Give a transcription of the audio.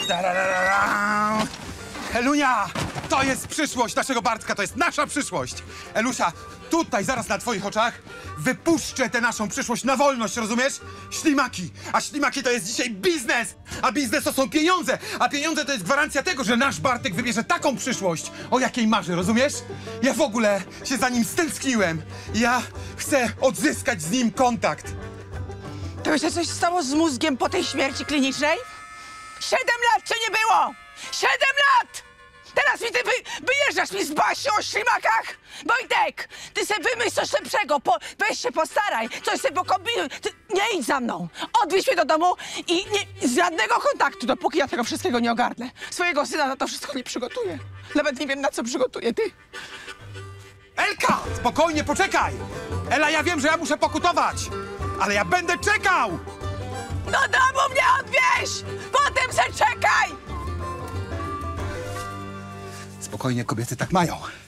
Elunia, to jest przyszłość naszego Bartka, to jest nasza przyszłość. Elusia, tutaj, zaraz na twoich oczach, wypuszczę tę naszą przyszłość na wolność, rozumiesz? Ślimaki, a ślimaki to jest dzisiaj biznes, a biznes to są pieniądze, a pieniądze to jest gwarancja tego, że nasz Bartek wybierze taką przyszłość, o jakiej marzy, rozumiesz? Ja w ogóle się za nim stęskniłem. Ja chcę odzyskać z nim kontakt. To jeszcze coś stało z mózgiem po tej śmierci klinicznej? 7 lat cię nie było! 7 lat! Teraz mi ty wyjeżdżasz mi z baśnią o ślimakach? Wojtek, ty sobie wymyśl coś lepszego, weź się postaraj, coś sobie pokombinuj. Ty nie idź za mną, odwieź mnie do domu i żadnego kontaktu, dopóki ja tego wszystkiego nie ogarnę. Swojego syna na to wszystko nie przygotuję. Nawet nie wiem, na co przygotuję, ty. Elka, spokojnie, poczekaj! Ela, ja wiem, że ja muszę pokutować, ale ja będę czekał! Do domu mnie odwieź! Potem se czekaj! Spokojnie, kobiety tak mają.